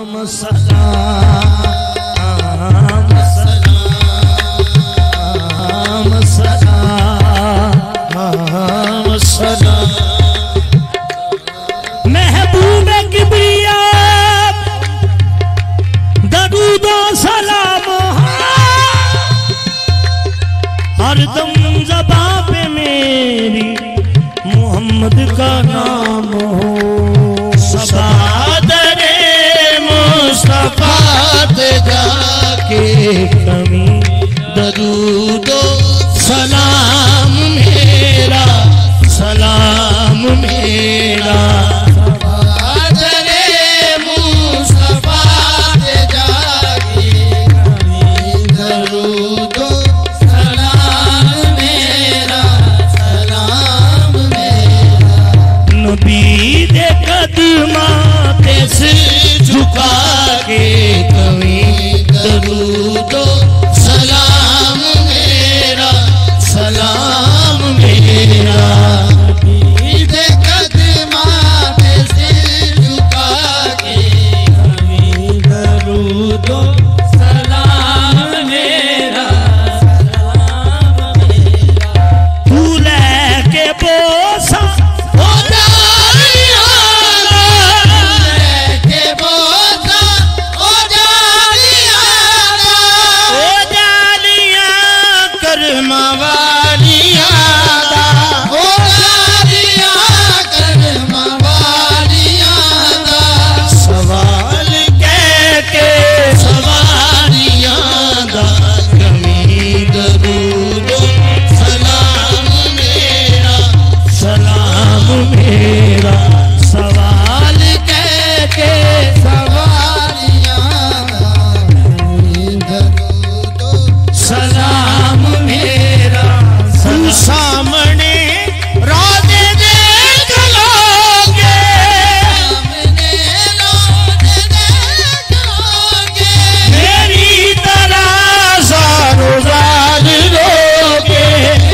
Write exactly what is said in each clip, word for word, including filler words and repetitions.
सलाम सलाम सलाम सलाम महबूब किबरिया दरूदो सलाम हरदम ज़बां पे मेरी मोहम्मद का नाम हो। सबादरे मुस्तफा ते जाके कमी दरूदो सलाम मेरा सलाम मेरा। सबादरे मुस्तफा ते जाके कमी दरूदो सलाम मेरा सलाम मेरा। नबी दे कदमा पे सिर झुका के कमी दरूदो सलाम मेरा सलाम मेरा। नबी दे कदमा पे सिर झुका के कमी दरूदो सलाम मेरा सलाम मेरा। तू लेके बोसा मेरा सवाल कह के सवालियां सलाम मेरा। तू सामने रोज़े देख लोगे मेरी तरह ज़ारो ज़ार लोगे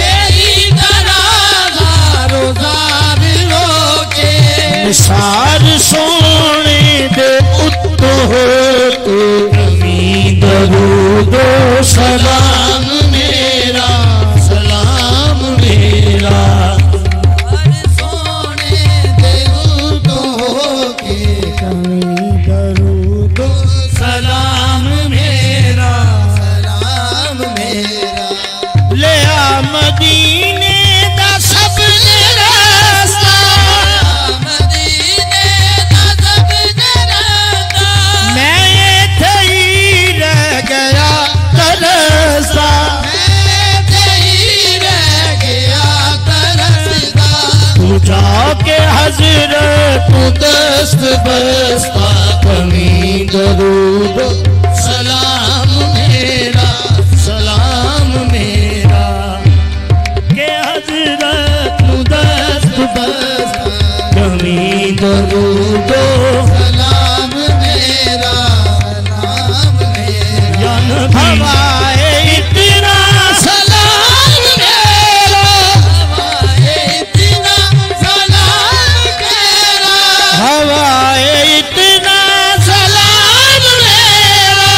निसार सोने दे उत्तो होते कमी दरूदो सलाम मेरा सलाम मेरा। सोने दे उत्तो होके कमी दरूदो सलाम मेरा सलाम मेरा। ले आ मदीने दा सब जाके हजरत दस्त बस्ता कमी दरूद सलाम मेरा सलाम मेरा। के हजरत दस्त बस्ता कमी दरूद सलाम मेरा सलाम मेरा। हवाए इतना सलाम मेरा हवाए इतना सलाम मेरा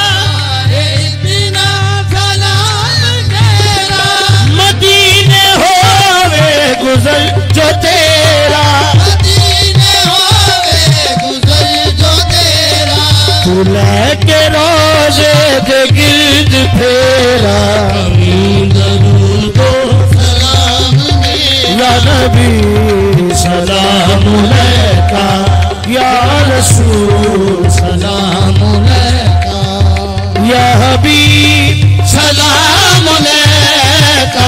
इतना सलाम मेरा। मदीने होवे गुजर जो तेरा मदीने होवे गुजर जो तेरा। तू लेके रोज़े के गिर्द फेरा कमी दरूदो सलाम मेरा। या नबी सलाम अलैका या रसूल सलाम अलैका या हबीब सलाम अलैका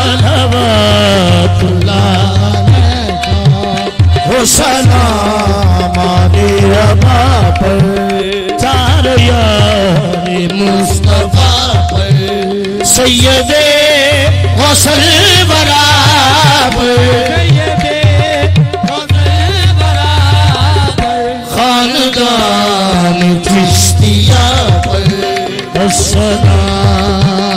सलवातुल्लाह अलैका। हो सलाम आले अबा पर चार यारे मुस्तफा पर सैयदे गौसल बराबर खानदान चिश्तिया पर अस्सलाम